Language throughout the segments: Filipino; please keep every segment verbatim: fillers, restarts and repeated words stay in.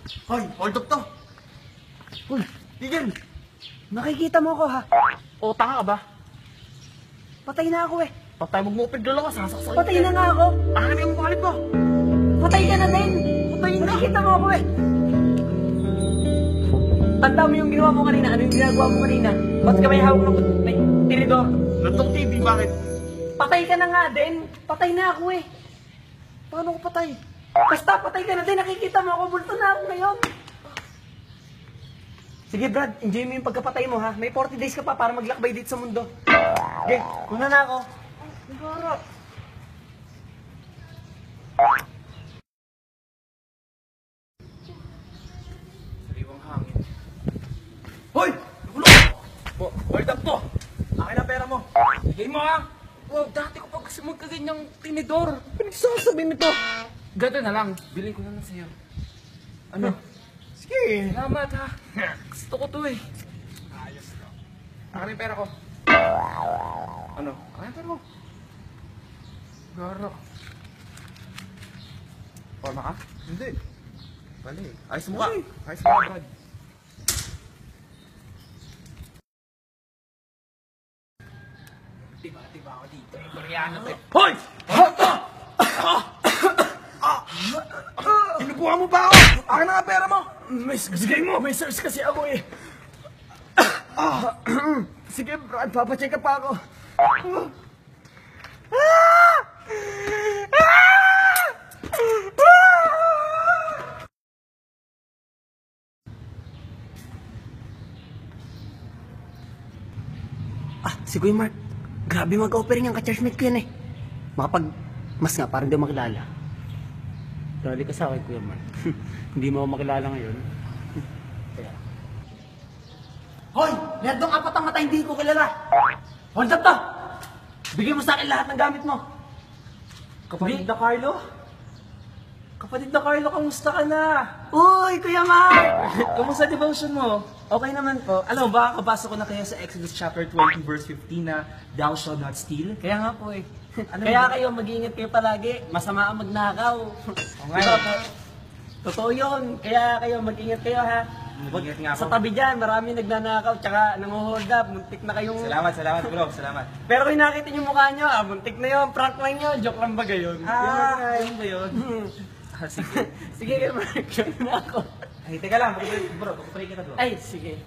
Hoy, hold up to. Uy, Tigil. nakikita mo ako ha? O, tanga ka ba? Patay na ako eh. Patay, magmupid dala ka, sasaksakin. Patay na nga ako. Ano yung makalit mo? Patay ka na din. Patay na. Nakikita mo ako eh. Tanda mo yung ginawa mo kanina. Ano yung ginagawa mo kanina? Ba't ka may hawak ng may tinidor? Nantong T V, bakit? Patay ka na nga din. Patay na ako eh. Paano ko patay? Basta patay ka na din. Nakikita mo ako. Bulto na ako ngayon. Sige Brad, enjoy mo yung pagkapatay mo ha. May forty days ka pa para maglakbay dito sa mundo. Okay, una na ako. Siguro. Sariwang hangin. Hoy! Nagulo! Bo, hold up to! Akin na pera mo. Bigay mo ha! Wow, dati ko pa kasi magkaganyang tinidor. Pinagsasabi nito. Ganda na lang. Bilhin ko na lang sa'yo. Ano? Sige. Salamat ha. Gusto ko to eh. Ayos ko. Akin yung pera ko. Ano? Akin yung pera mo. Garo. Forma ka? Hindi. Bali. Ayos mo ka. Ayos mo ka, Brad. Tiba-tiba ako dito. Eh, Koreano to eh. Hoy! Inubuhan mo ba ako? Akin na nga pera mo. May sige mo. May search kasi ako eh. Sige, Brad. Papacheck pa ako. Ah, si Kuya Mark. Grabe mag-offering ang ka-churchmate ko yan eh. Makapag mas nga, parang di mo makilala. Dali ka sa akin, Kuya Mark. Hindi mo ako makilala ngayon. Kaya. Hoy! Meron dong apat ang mata hindi ko kilala. Hold up to! Bigyan mo sa akin lahat ng gamit mo. Kapatid na Carlo? Kapatid na Carlo, kamusta ka na? Uy, Kuya Mark! Kamusta devotion mo? Okay naman po. Alam mo ba, kabasa ko na kayo sa Exodus chapter twenty verse fifteen na Thou shalt not steal. Kaya nga po eh. Ano Kaya ba? kayo, mag-iingat kayo palagi. Masama ang magnakaw. nga Diba eh. po? Totoo yun. Kaya kayo, mag-ingat kayo ha. Mag-ingat nga Sa po. tabi dyan, marami nagnanakaw, tsaka nanguhold up. Muntik na kayong... Salamat, salamat bro. Salamat. Pero kung nakita yung mukha nyo, ah, muntik na yun. Prank lang yun. Joke lang ba gayon? Ah, yun ba yun? Hmm. Ah, sige. Sige, kayo, Mark. Join na ako. Ay, teka lang. Bro, bro, pupray kita bro. Ay, sige.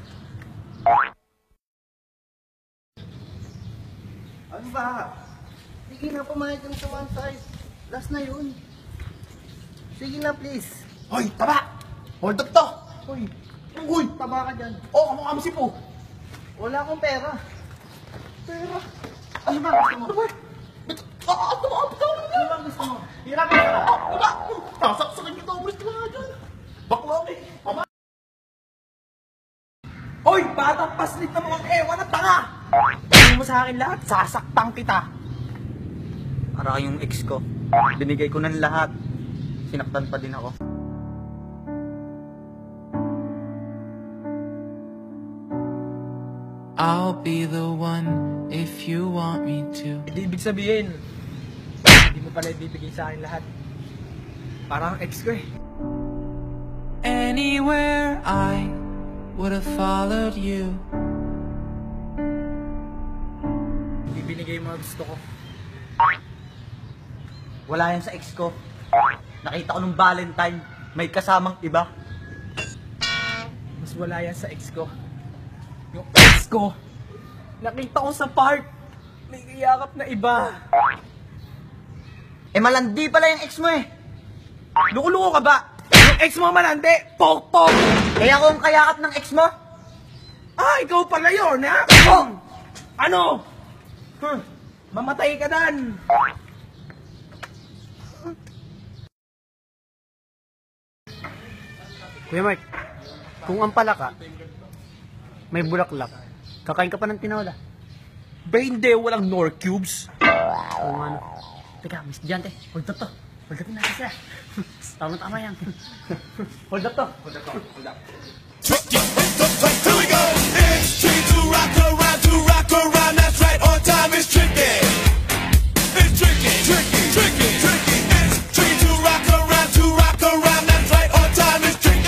Ano ba? Sige na, pumayag ng sa one size. Last na yun. Sige na, please. Hoy, taba! Hold up to! Uy, Uy! taba ka dyan. Oh, kamukha mo si Po. Wala akong pera. Pera. Ano ba gusto mo? Ano ba? Ah, ano ba? Ano bang gusto mo? Hirapan ka na. Wala. Sasaksakin kita. Ulit ka nga dyan. Bakla eh. Mama. Hoy! Batang paslit na mukhang ewan at tanga! Tingin mo sa akin lahat, sasaktan kita. Para yung ex ko. Binigay ko ng lahat. Sinaktan pa din ako. I'll be the one if you want me to. Hindi ibig sabihin, hindi mo pala ibibigay sa akin lahat. Parang ex ko eh. Anywhere I would have followed you. Hindi binigay yung mga gusto ko. Wala yan sa ex ko. Nakita ko nung Valentine. May kasamang iba. Mas wala yan sa ex ko. Yung ex ko, nakita ko sa park, may iyakap na iba. Eh malandi pala yung ex mo eh. Luko-luko ka ba? Yung ex mo malandi, pok-pok! Kaya ako ang kayakap ng ex mo. Ah, ikaw pala yun, ha? Oh! Ano? Huh, mamatay ka dan. Kuya Mark, kung ampala ka, may bulaklak, kakain ka pa ng tinola. Ba hindi, walang nor cubes? Oo nga no. Teka, Miss Diante, hold up to. Hold up natin siya. Tama-tama yan. Hold up to. Hold up, hold up. Here we go. It's tricky to rock around, to rock around. That's right, on time is tricky. It's tricky, tricky, tricky, tricky. It's tricky to rock around, to rock around. That's right, on time is tricky.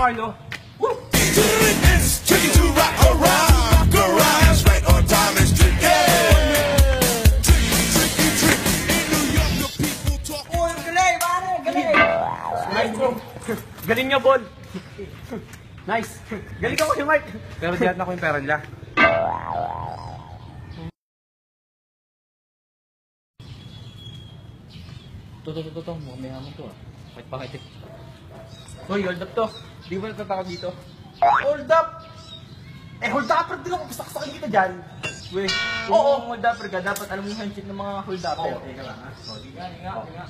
Carlo. Woo! It's tricky to rock around, rock around. That's right, on time is tricky. Tricky, tricky, tricky. In New York, the people talk. Uy, galing, pare, galing. Nice bro. Galing niya, Bol. Nice. Galing ako si Mark. Pero diyan na ko yung pera nila. To, to, to, to, to. Mukhang may hamon to ah. Kahit bakit eh. Hoy, hold up to. Di ba natatakot dito? Hold up! Eh, hold upper din ako. Basta kasakin kita dyan. Weh, oo, hold upper ka. Dapat alam mo yung handshake ng mga hold upper. Oo, teka lang ha. O, di nga, di nga, di nga.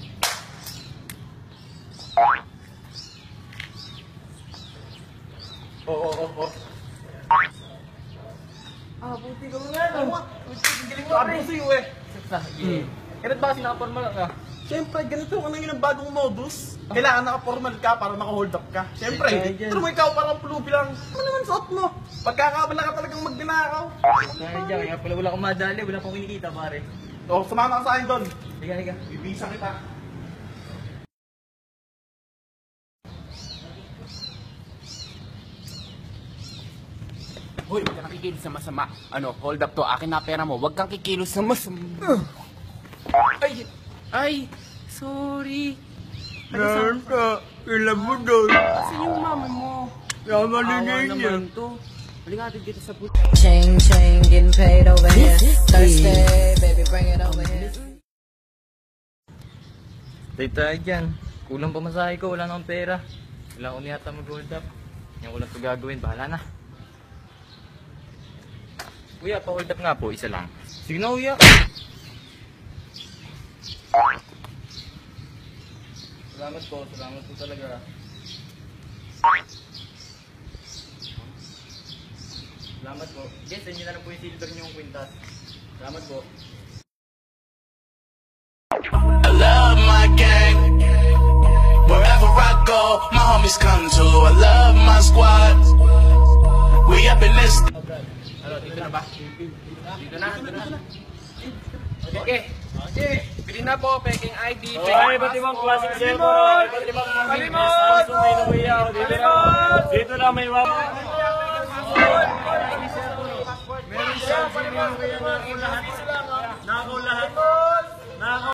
Oo, oo, oo. Ah, buti ka mo nga, no? Buti, galing mo. Sabi ko sa'yo eh. Hmm. Kailan ba kasi nakapormal ka? Siyempre, ganito ang yung bagong modus. Kailangan naka-formal ka para maka-hold up ka. Siyempre, pero mo ikaw parang pulubi lang. Ano naman suot mo? Pagkakabala ka talagang magnanakaw. Kaya dyan, kaya pala wala akong madali. Wala akong kinikita pare. O, sumama ka sa akin doon. Higa, higa. Bibisa kita. Hoy, huwag kang kikilos sa masama. Ano, hold up to. Akin na pera mo. Huwag kang kikilos sa masama. Ay, ay, sorry. Meron ka. Ilan mo doon. Kasi yung mama mo. Yaman Awa naman to. Halika natin dito sa puto. Ching ching, getting paid over here. Thursday, baby, bring it over here. Tayo tayo dyan. Kulang pamasahe ko. Wala na akong pera. Wala akong yata mag-hold up. Yung ulang ito gagawin. Bahala na. Kuya, pa-hold up nga po. Isa lang. Sige na, kuya. Salamat po. Salamat po talaga. Salamat po. Yes, send nyo na lang po yung silver nyo yung kwintas. Salamat po. I love my gang. Wherever I go, my homies come too. I love my squad. We up in this. Ano, dito na ba? Dito na, dito na. Okay. Okay. Pili na po, peking I D. Ay, iba't ibang klaseng cellphone. Iba't ibang mga business. Samsung, may nakuyaw. Dito na. Dito na may wap. Meron siya, meron siya.